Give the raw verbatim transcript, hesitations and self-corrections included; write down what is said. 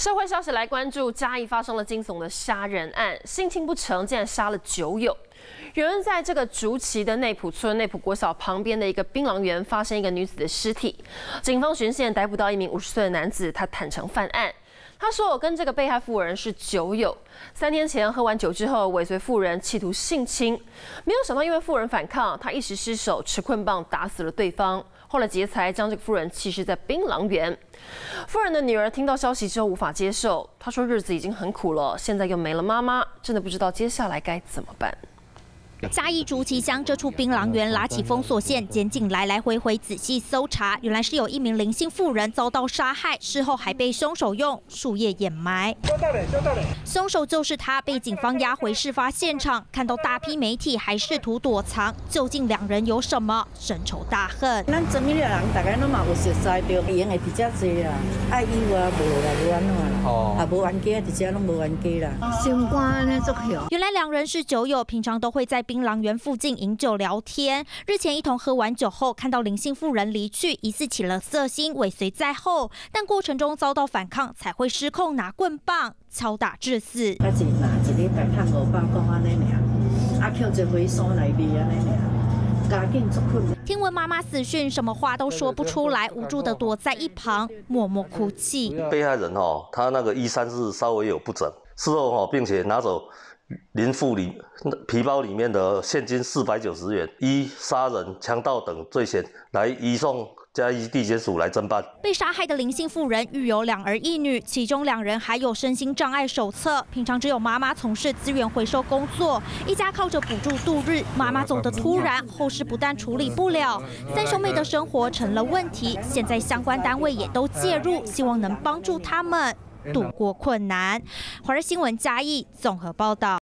社会消息来关注，嘉义发生了惊悚的杀人案，性情不成，竟然杀了酒友。有人在这个竹崎的内埔村内埔国小旁边的一个槟榔园发现一个女子的尸体，警方循线逮捕到一名五十岁的男子，他坦诚犯案。他说：“我跟这个被害妇人是酒友，三天前喝完酒之后尾随妇人，企图性侵，没有想到因为妇人反抗，他一时失手，持棍棒打死了对方。后来劫财，将这个妇人弃尸在槟榔园。妇人的女儿听到消息之后无法接受，她说日子已经很苦了，现在又没了妈妈，真的不知道接下来该怎么办。” 嘉义竹崎乡这处槟榔园拉起封锁线，检警来来回回仔细搜查，原来是有一名林姓妇人遭到杀害，事后还被凶手用树叶掩埋。凶手就是他，被警方押回事发现场，看到大批媒体还试图躲藏，究竟两人有什么深仇大恨？ 咱做咩人，大家拢嘛有熟悉到，用的比较多啦，爱有啊，无啦，无安怎啦，啊无冤家，直接拢无冤家啦，心肝呢足巧。 原来两人是酒友，平常都会在槟榔园附近饮酒聊天。日前一同喝完酒后，看到林姓妇人离去，疑似起了色心，尾随在后，但过程中遭到反抗，才会失控拿棍棒敲打致死。 啊，一拿一日白赚五百公安尼尔，啊，捡一回山内面安尼尔，家境足困难。 听闻妈妈死讯，什么话都说不出来，无助的躲在一旁，默默哭泣。 被害人哦，他那个衣衫是稍微有不整，事后哦，并且拿走林妇里皮包里面的现金四百九十元，依杀人、强盗等罪嫌来移送嘉义地检署来侦办。 被杀害的林姓妇人育有两儿一女，其中两人还有身心障碍手册，平常只有妈妈从事资源回收工作，一家靠着补助度日。妈妈走得突然，后事不但处理不了，三兄妹的生活成了问题。现在相关单位也都介入，希望能帮助他们度过困难。华视新闻嘉义综合报道。